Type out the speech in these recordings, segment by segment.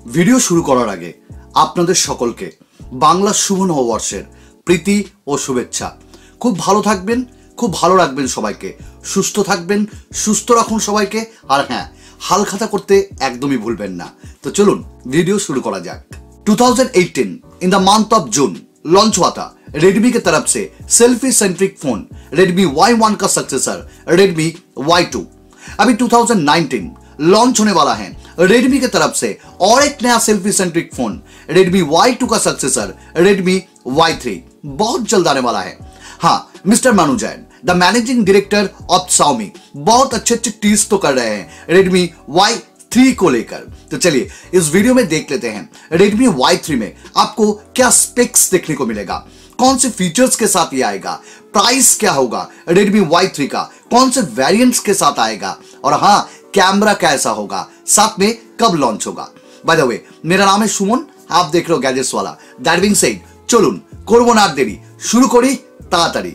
Video শুরু করার আগে আপনাদের সকলকে বাংলা শুভ নববর্ষের প্রীতি ও শুভেচ্ছা। খুব ভালো থাকবেন, খুব ভালো রাখবেন সবাইকে, সুস্থ থাকবেন, সুস্থ রাখুন সবাইকে। আর হ্যাঁ, হালখাতা করতে একদমই ভুলবেন না। তো চলুন ভিডিও शुरू करा जाक। 2018 in the month of June launch हुआ था रेडमी की तरफ से selfie centric phone Redmi Y1 का सक्सेसर रेडमी Y2। अभी 2019 लॉन्च होने वाला है रेडमी की तरफ से और एक नया selfie centric phone Redmi Y2 का सक्सेसर रेडमी Y3 बहुत जल्द आने वाला है। हाँ, mister Manu Jain the managing director of Xiaomi बहुत अच्छे टीज तो कर रहे हैं रेडमी Y3 को लेकर। तो चलिए इस वीडियो में देख लेते हैं रेडमी Y3 में आपको क्या स्पेक्स देखने को मिलेगा, कौन से फीचर्स के साथ ये आएगा, प्राइस क्या होगा रेडमी Y3 का, कौन से वेरिएंट्स के साथ आएगा, और हाँ कैमरा कैसा होगा, साथ में कब लॉन्च होगा। बाय द वे मेरा नाम है सुमन, आप देख रहे हो गैजेट्स वाला। दैट बीइंग सेड चलुन করব না দেরি, শুরু করি তাড়াতাড়ি।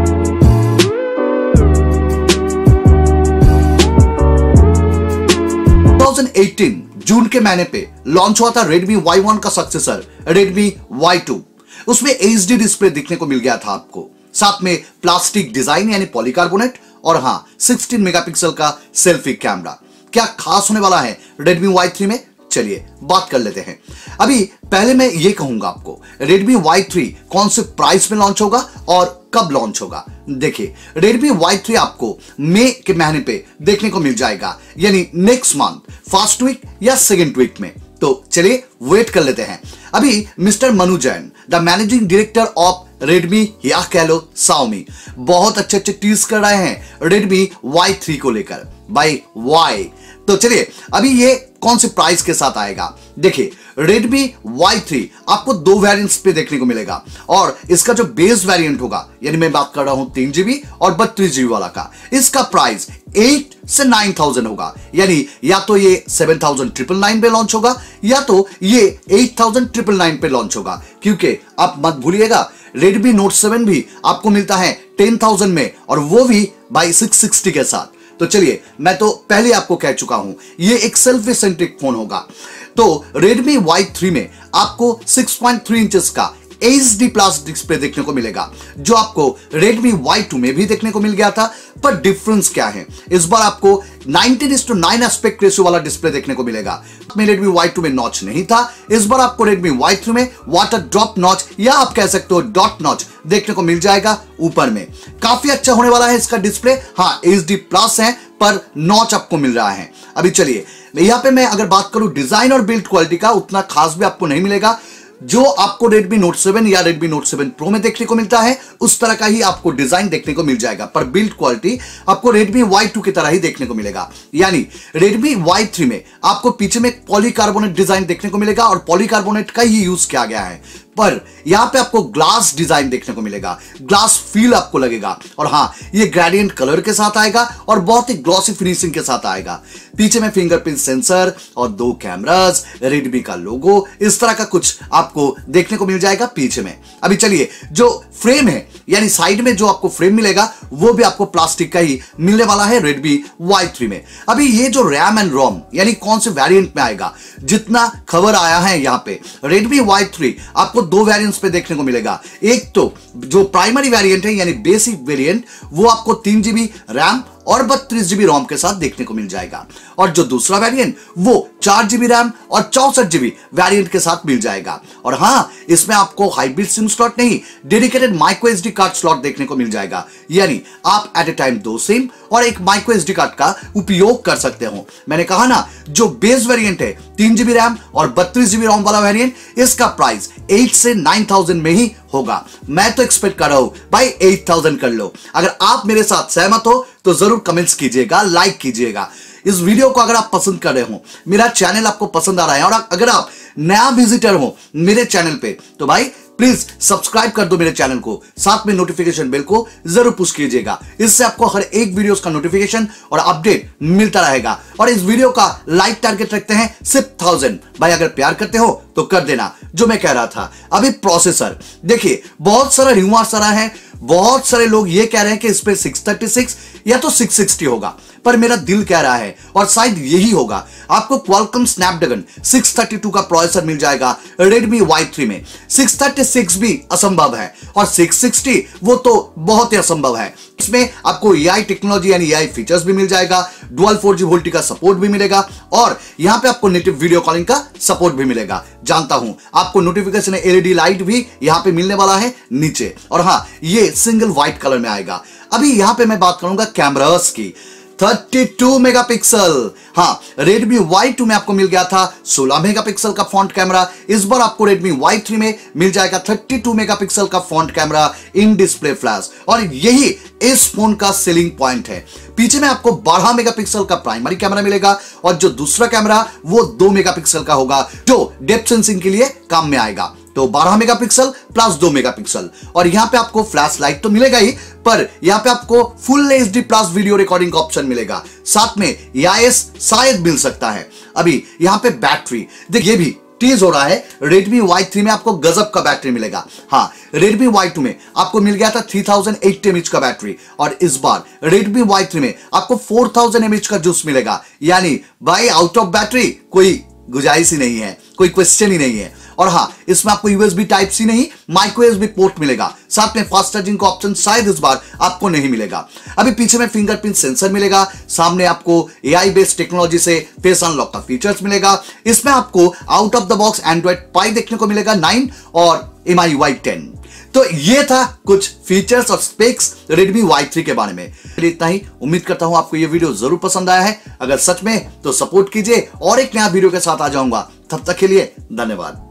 2018 जून के महीने पे लॉन्च हुआ था रेडमी Y1 का सक्सेसर रेडमी Y2। उसमें HD डिस्प्ले दिखने को मिल गया था आपको, साथ में प्लास्टिक डिजाइन यानी पॉलीकार्बोनेट, और हाँ 16 मेगापिक्सल का सेल्फी कैमरा। क्या खास होने वाला है रेडमी Y3 में, चलिए बात कर लेते हैं। अभी पहले मैं ये कहूंगा आपको रेडमी Y3 कौन से प्राइस में लॉन्च होगा और कब लॉन्च होगा। देखिए रेडमी Y3 आपको मई के महीने पे देखने को मिल जाएगा, यानी नेक्स्ट मंथ फर्स्ट वीक या सेकेंड वीक में। तो चलिए वेट कर लेते हैं। अभी mister Manu Jain the managing director of Redmi या कह लो Xiaomi बहुत अच्छे टीज कर रहे हैं रेडमी Y3 को लेकर बाय Y। तो चलिए अभी ये कौन से प्राइस के साथ आएगा। देखिए रेडमी Y3 आपको दो वेरिएंट्स पे देखने को मिलेगा, और इसका जो बेस वेरिएंट होगा, यानी मैं बात कर रहा हूं 3GB और 32GB वाला का, इसका प्राइस 8 से 9000 होगा। यानी या तो ये 7999 पे लॉन्च होगा या तो ये 8999 पे लॉन्च होगा, क्योंकि आप मत भूलिएगा रेडमी नोट 7 भी आपको मिलता है 10000 में, और वो भी बाई 660 के साथ। तो चलिए मैं तो पहले आपको कह चुका हूं ये एक सेल्फी सेंट्रिक फोन होगा। तो रेडमी Y3 में आपको 6.3 इंचेस का HD प्लस डिस्प्ले देखने को मिलेगा, जो आपको रेडमी Y2 में भी देखने को मिल गया था। पर डिफरेंस क्या है, इस बार आपको 19:9 एस्पेक्ट रेशियो वाला डिस्प्ले देखने को मिलेगा। रेडमी Y2 में नॉच नहीं था, इस बार आपको रेडमी Y3 में वाटर ड्रॉप नॉच या आप कह सकते हो डॉट नॉच देखने को मिल जाएगा ऊपर में। काफी अच्छा होने वाला है इसका डिस्प्ले। हाँ HD प्लस है पर नॉच आपको मिल रहा है। अभी चलिए यहाँ पे मैं अगर बात करूं डिजाइन और बिल्ड क्वालिटी का, उतना खास भी आपको नहीं मिलेगा। जो आपको रेडमी नोट 7 या रेडमी नोट 7 प्रो में देखने को मिलता है उस तरह का ही आपको डिजाइन देखने को मिल जाएगा, पर बिल्ड क्वालिटी आपको रेडमी Y2 की तरह ही देखने को मिलेगा। यानी रेडमी Y3 में आपको पीछे में पॉलीकार्बोनेट डिजाइन देखने को मिलेगा, और पॉलीकार्बोनेट का ही यूज किया गया है, पर यहां पे आपको ग्लास डिजाइन देखने को मिलेगा, ग्लास फील आपको लगेगा। और हाँ ये ग्रेडियंट कलर के साथ आएगा और बहुत ही ग्लॉसी फिनिशिंग के साथ आएगा। पीछे में फिंगरप्रिंट सेंसर और दो कैमरास, रेडमी का लोगो, इस तरह का कुछ आपको देखने को मिल जाएगा पीछे में। अभी चलिए जो फ्रेम है, यानी साइड में जो आपको फ्रेम मिलेगा वो भी आपको प्लास्टिक का ही मिलने वाला है रेडमी Y3 में। अभी ये जो रैम एंड रोम यानी कौन से वेरिएंट में आएगा, जितना खबर आया है यहाँ पे रेडमी Y3 आपको दो वेरिएंट्स पे देखने को मिलेगा। एक तो जो प्राइमरी वेरिएंट है यानी बेसिक वेरिएंट, वो आपको 3GB रैम और 32GB रोम के साथ देखने को मिल जाएगा, और जो दूसरा वेरिएंट वो 4GB रैम और 64GB वेरिएंट के साथ मिल जाएगा। और हाँ इसमें आपको हाइब्रिड सिम स्लॉट नहीं, dedicated micro SD card slot देखने को मिल जाएगा, यानी आप एट ए टाइम दो सिम और एक माइक्रो SD कार्ड का उपयोग कर सकते हो। मैंने कहा ना जो बेस वेरिएंट है 3GB रैम और 32GB रोम वाला वेरिएंट, इसका प्राइस 8 से 9000 में ही होगा। मैं तो एक्सपेक्ट कर रहा हूं भाई 8000 कर लो। अगर आप मेरे साथ सहमत हो तो जरूर कमेंट्स कीजिएगा, लाइक कीजिएगा। इस वीडियो को अगर आप पसंद कर रहे हो, मेरा चैनल आपको पसंद आ रहा है, और अगर आप नया विजिटर हो मेरे चैनल पे, तो भाई प्लीज सब्सक्राइब कर दो मेरे चैनल को, साथ में नोटिफिकेशन बेल को जरूर पुश कीजिएगा। इससे आपको हर एक वीडियोस का नोटिफिकेशन और अपडेट मिलता रहेगा। और इस वीडियो का लाइक टारगेट रखते हैं सिर्फ 1000। भाई अगर प्यार करते हो तो कर देना। जो मैं कह रहा था अभी प्रोसेसर, देखिए बहुत सारा र्यूमर्स आ रहा है, बहुत सारे लोग ये कह रहे हैं कि इस पे 636 या तो 660 होगा, पर मेरा दिल कह रहा है और शायद यही होगा, आपको Qualcomm Snapdragon 632 का प्रोसेसर मिल जाएगा Redmi Y3 में। 636 भी असंभव है और 660 वो तो बहुत ही असंभव है। इसमें आपको AI टेक्नोलॉजी यानी AI फीचर्स भी मिल जाएगा, डुअल 4G वोल्टी का सपोर्ट भी मिलेगा और यहां पे आपको नेटिव वीडियो कॉलिंग का सपोर्ट भी मिलेगा। जानता हूं आपको नोटिफिकेशन LED लाइट भी यहां पे मिलने वाला है नीचे, और हां ये सिंगल व्हाइट कलर में आएगा। अभी यहां पे मैं बात करूंगा कैमरास की। 32 मेगापिक्सल, हाँ Redmi Y2 में आपको मिल गया था 16 मेगापिक्सल का फ्रंट कैमरा, इस बार आपको Redmi Y3 में मिल जाएगा 32 मेगापिक्सल का front camera in display flash, और यही इस फोन का सेलिंग पॉइंट है। पीछे में आपको 12 मेगापिक्सल का प्राइमरी कैमरा मिलेगा और जो दूसरा कैमरा वो 2 मेगापिक्सल का होगा जो डेप्थ सेंसिंग के लिए काम में आएगा। तो 12 मेगापिक्सल प्लस 2 मेगापिक्सल, और यहां पे आपको फ्लैश लाइट तो मिलेगा ही, पर यहां पे आपको full HD plus video recording का ऑप्शन मिलेगा, साथ में AIS शायद मिल सकता है। अभी यहां पे बैटरी देखिए, ये भी टीज हो रहा है, Redmi Y3 में आपको गजब का बैटरी मिलेगा। हाँ Redmi Y2 में आपको मिल गया था 3080 mAh का बैटरी, और इस बार Redmi Y3 में आपको 4000 mAh का जूस मिलेगा। यानी भाई आउट ऑफ बैटरी कोई गुंजाइश ही नहीं है, कोई क्वेश्चन ही नहीं है। और हाँ इसमें आपको USB Type-C नहीं माइक्रो USB पोर्ट मिलेगा, साथ में फास्ट चार्जिंग का ऑप्शन शायद इस बार आपको नहीं मिलेगा। अभी पीछे में फिंगरप्रिंट सेंसर मिलेगा, सामने आपको AI बेस्ड टेक्नोलॉजी से फेस अनलॉक का फीचर्स मिलेगा। इसमें आपको out of the box Android Pie देखने को मिलेगा 9 और MIUI 10। तो ये था कुछ फीचर्स और स्पेक्स Redmi Y3 के बारे में। इतना ही, उम्मीद करता हूं आपको ये वीडियो जरूर पसंद आया है। अगर सच में तो सपोर्ट कीजिए और एक नया वीडियो के साथ आ जाऊंगा। तब तक के लिए धन्यवाद।